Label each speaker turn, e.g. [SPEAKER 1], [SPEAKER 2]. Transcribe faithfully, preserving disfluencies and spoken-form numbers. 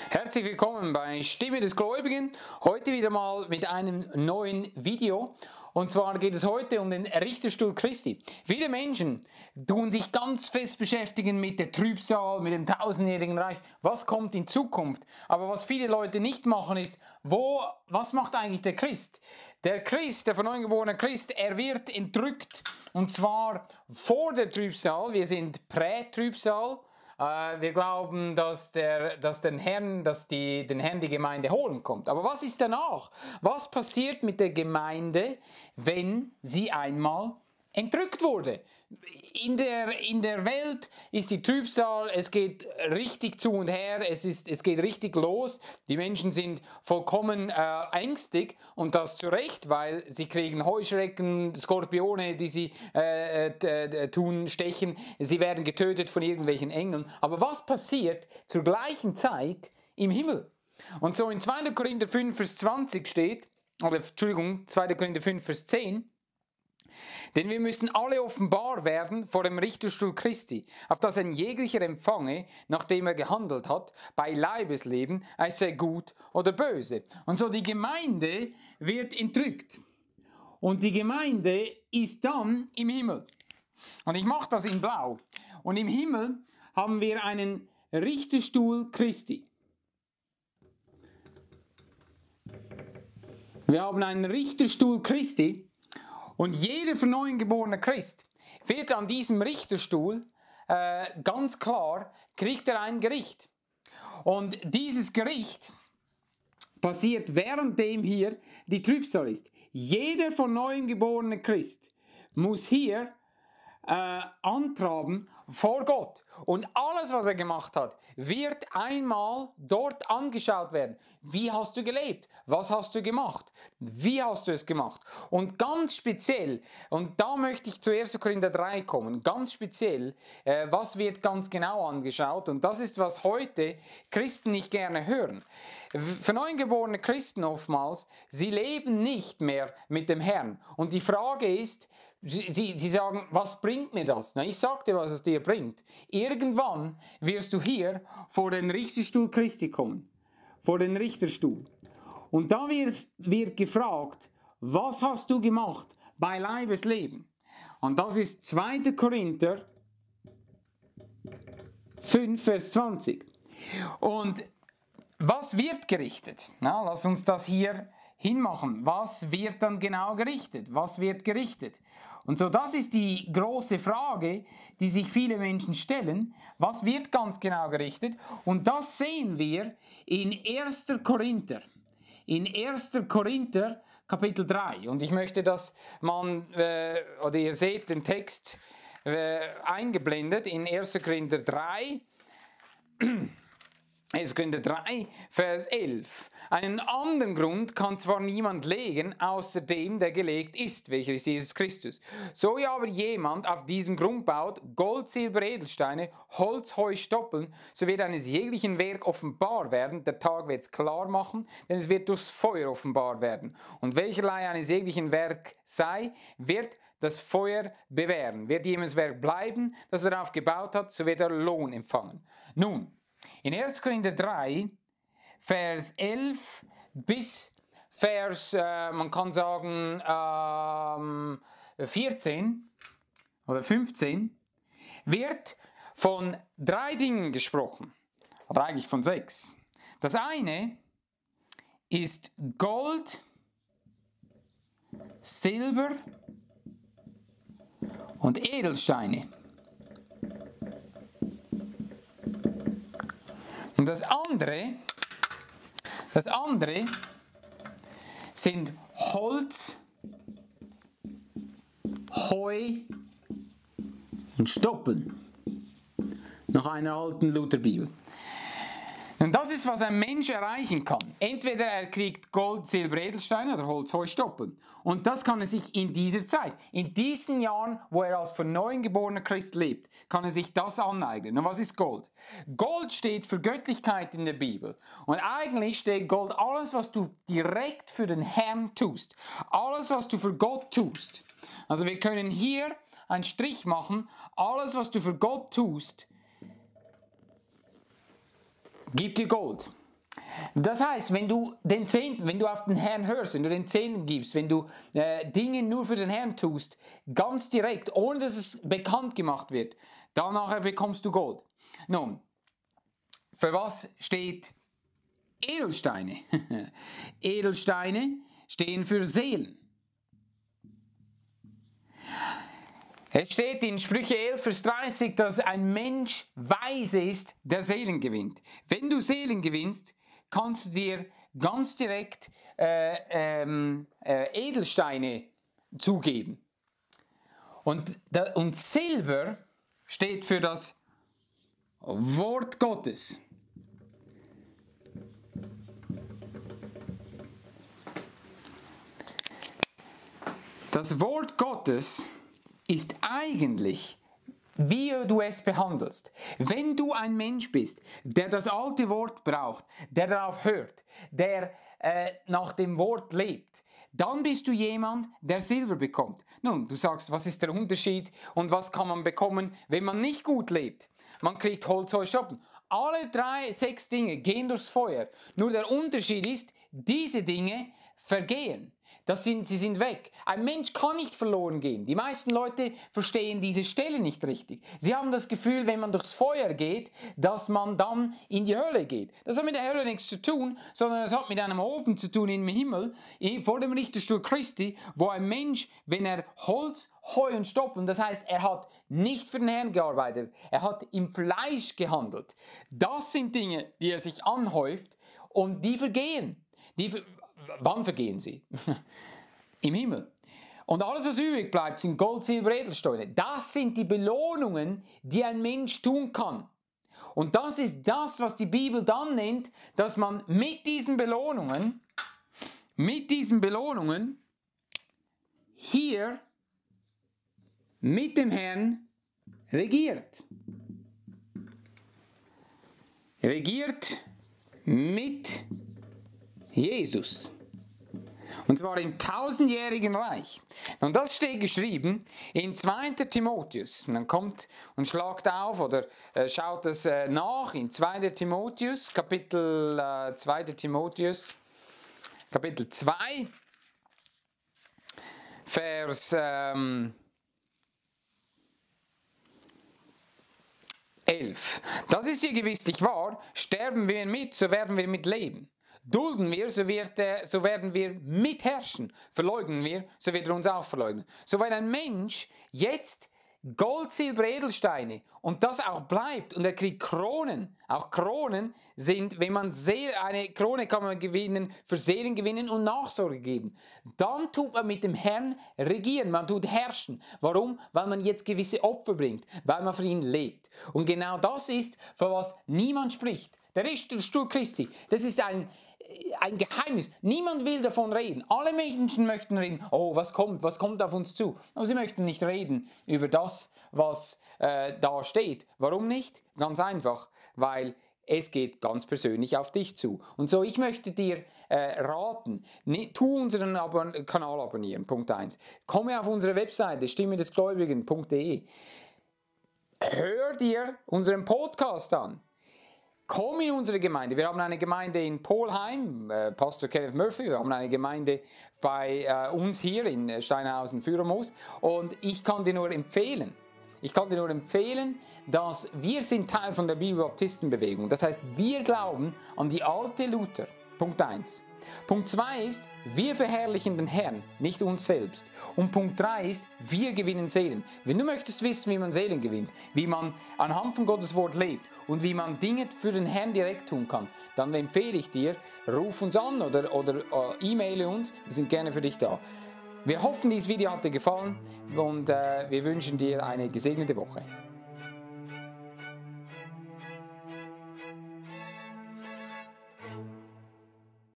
[SPEAKER 1] Herzlich willkommen bei Stimme des Gläubigen. Heute wieder mal mit einem neuen Video. Und zwar geht es heute um den Richterstuhl Christi. Viele Menschen tun sich ganz fest beschäftigen mit der Trübsal, mit dem tausendjährigen Reich. Was kommt in Zukunft? Aber was viele Leute nicht machen ist, wo, was macht eigentlich der Christ? Der Christ, der von neuem geborene Christ, er wird entrückt. Und zwar vor der Trübsal. Wir sind Prä-Trübsal. Uh, wir glauben, dass, der, dass den, Herrn, dass die, den Herrn die Gemeinde holen kommt. Aber was ist danach? Was passiert mit der Gemeinde, wenn sie einmal entrückt wurde? In der, in der Welt ist die Trübsal, es geht richtig zu und her, es, ist, es geht richtig los. Die Menschen sind vollkommen äh, ängstlich und das zu Recht, weil sie kriegen Heuschrecken, Skorpione, die sie äh, äh, tun, stechen. Sie werden getötet von irgendwelchen Engeln. Aber was passiert zur gleichen Zeit im Himmel? Und so in zweiter Korinther fünf, Vers zwanzig steht, oder Entschuldigung, zweiter Korinther fünf, Vers zehn, denn wir müssen alle offenbar werden vor dem Richterstuhl Christi, auf das ein jeglicher empfange, nachdem er gehandelt hat, bei Leibesleben, es sei gut oder böse. Und so die Gemeinde wird entrückt. Und die Gemeinde ist dann im Himmel. Und ich mache das in blau. Und im Himmel haben wir einen Richterstuhl Christi. Wir haben einen Richterstuhl Christi. Und jeder von neuem geborene Christ wird an diesem Richterstuhl äh, ganz klar, kriegt er ein Gericht. Und dieses Gericht passiert währenddem hier die Trübsal ist. Jeder von neuem geborene Christ muss hier äh, antraben vor Gott. Und alles, was er gemacht hat, wird einmal dort angeschaut werden. Wie hast du gelebt? Was hast du gemacht? Wie hast du es gemacht? Und ganz speziell, und da möchte ich zu erster Korinther drei kommen, ganz speziell, äh, was wird ganz genau angeschaut? Und das ist, was heute Christen nicht gerne hören. Für neugeborene Christen oftmals, sie leben nicht mehr mit dem Herrn. Und die Frage ist, Sie, sie, sie sagen, was bringt mir das? Na, ich sage dir, was es dir bringt. Irgendwann wirst du hier vor den Richterstuhl Christi kommen. Vor den Richterstuhl. Und da wird, wird gefragt, was hast du gemacht bei Leibesleben? Und das ist zweiter Korinther fünf, Vers zwanzig. Und was wird gerichtet? Na, lass uns das hier hinmachen. Was wird dann genau gerichtet? Was wird gerichtet? Und so, das ist die große Frage, die sich viele Menschen stellen. Was wird ganz genau gerichtet? Und das sehen wir in erster Korinther. In erster Korinther Kapitel drei. Und ich möchte, dass man, äh, oder ihr seht den Text äh, eingeblendet in erster Korinther drei. erster Korinther drei, Vers elf. Einen anderen Grund kann zwar niemand legen, außer dem, der gelegt ist, welcher ist Jesus Christus. So ja aber jemand auf diesem Grund baut, Gold, Silber, Edelsteine, Holz, Heu, Stoppeln, so wird eines jeglichen Werk offenbar werden, der Tag wird es klar machen, denn es wird durchs Feuer offenbar werden. Und welcherlei eines jeglichen Werk sei, wird das Feuer bewähren. Wird jemandes Werk bleiben, das er darauf gebaut hat, so wird er Lohn empfangen. Nun, in erster Korinther drei, Vers elf bis Vers, äh, man kann sagen, ähm, vierzehn oder fünfzehn, wird von drei Dingen gesprochen, oder eigentlich von sechs. Das eine ist Gold, Silber und Edelsteine. Und das andere, das andere sind Holz, Heu und Stoppeln. Nach einer alten Lutherbibel. Und das ist, was ein Mensch erreichen kann. Entweder er kriegt Gold, Silber, Edelsteine oder Holz, Heu, Stoppeln. Und das kann er sich in dieser Zeit, in diesen Jahren, wo er als von neuem geborener Christ lebt, kann er sich das aneignen. Und was ist Gold? Gold steht für Göttlichkeit in der Bibel. Und eigentlich steht Gold alles, was du direkt für den Herrn tust. Alles, was du für Gott tust. Also wir können hier einen Strich machen. Alles, was du für Gott tust, gibt dir Gold. Das heißt, wenn du den Zehnten, wenn du auf den Herrn hörst, wenn du den Zehnten gibst, wenn du äh, Dinge nur für den Herrn tust, ganz direkt, ohne dass es bekannt gemacht wird, dann nachher bekommst du Gold. Nun, für was steht Edelsteine? Edelsteine stehen für Seelen. Es steht in Sprüche elf, Vers dreißig, dass ein Mensch weise ist, der Seelen gewinnt. Wenn du Seelen gewinnst, kannst du dir ganz direkt äh, ähm, äh, Edelsteine zugeben. Und, da, und Silber steht für das Wort Gottes. Das Wort Gottes ist eigentlich, wie du es behandelst. Wenn du ein Mensch bist, der das alte Wort braucht, der darauf hört, der äh, nach dem Wort lebt, dann bist du jemand, der Silber bekommt. Nun, du sagst, was ist der Unterschied und was kann man bekommen, wenn man nicht gut lebt? Man kriegt Holz, Heu, Stoppen. Alle drei, sechs Dinge gehen durchs Feuer. Nur der Unterschied ist, diese Dinge vergehen. Das sind, sie sind weg. Ein Mensch kann nicht verloren gehen. Die meisten Leute verstehen diese Stelle nicht richtig. Sie haben das Gefühl, wenn man durchs Feuer geht, dass man dann in die Hölle geht. Das hat mit der Hölle nichts zu tun, sondern es hat mit einem Ofen zu tun im Himmel, vor dem Richterstuhl Christi, wo ein Mensch, wenn er Holz, Heu und Stoppeln, das heißt, er hat nicht für den Herrn gearbeitet, er hat im Fleisch gehandelt. Das sind Dinge, die er sich anhäuft und die vergehen. Die ver Wann vergehen sie? Im Himmel. Und alles, was übrig bleibt, sind Gold, Silber, Edelsteine. Das sind die Belohnungen, die ein Mensch tun kann. Und das ist das, was die Bibel dann nennt, dass man mit diesen Belohnungen, mit diesen Belohnungen hier mit dem Herrn regiert. Regiert mit Jesus. Und zwar im tausendjährigen Reich. Und das steht geschrieben in zweiter Timotheus. Und dann kommt und schlagt auf oder äh, schaut es äh, nach in zweiter Timotheus, Kapitel äh, zweiter Timotheus, Kapitel zwei, Vers ähm, elf. Das ist hier gewisslich wahr, sterben wir mit, so werden wir mit leben. Dulden wir, so, wird, äh, so werden wir mitherrschen. Verleugnen wir, so wird er uns auch verleugnen. So wenn ein Mensch jetzt Gold, Silber, Edelsteine und das auch bleibt und er kriegt Kronen, auch Kronen sind, wenn man Seele, eine Krone kann man gewinnen, für Seelen gewinnen und Nachsorge geben. Dann tut man mit dem Herrn regieren, man tut herrschen. Warum? Weil man jetzt gewisse Opfer bringt, weil man für ihn lebt. Und genau das ist, für was niemand spricht. Der Richterstuhl Christi, das ist ein ein Geheimnis. Niemand will davon reden. Alle Menschen möchten reden, oh, was kommt, was kommt auf uns zu. Aber sie möchten nicht reden über das, was äh, da steht. Warum nicht? Ganz einfach, weil es geht ganz persönlich auf dich zu. Und so, ich möchte dir äh, raten, ne, tu unseren Abon- Kanal abonnieren, Punkt eins. Komme auf unsere Webseite, stimme des Gläubigen punkt de. Hör dir unseren Podcast an. Komm in unsere Gemeinde. Wir haben eine Gemeinde in Polheim, äh, Pastor Kenneth Murphy. Wir haben eine Gemeinde bei äh, uns hier in Steinhausen-Führermoos. Und ich kann dir nur empfehlen, ich kann dir nur empfehlen, dass wir sind Teil von der Bibelbaptistenbewegung. Das heißt, wir glauben an die alte Luther. Punkt eins. Punkt zwei ist, wir verherrlichen den Herrn, nicht uns selbst. Und Punkt drei ist, wir gewinnen Seelen. Wenn du möchtest wissen, wie man Seelen gewinnt, wie man anhand von Gottes Wort lebt und wie man Dinge für den Herrn direkt tun kann, dann empfehle ich dir, ruf uns an oder, oder uh, e-maile uns, wir sind gerne für dich da. Wir hoffen, dieses Video hat dir gefallen und uh, wir wünschen dir eine gesegnete Woche.